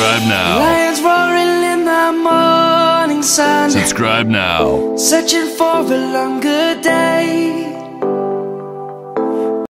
Subscribe now. Lions roaring in the morning sun. Subscribe now. Searching for a longer day.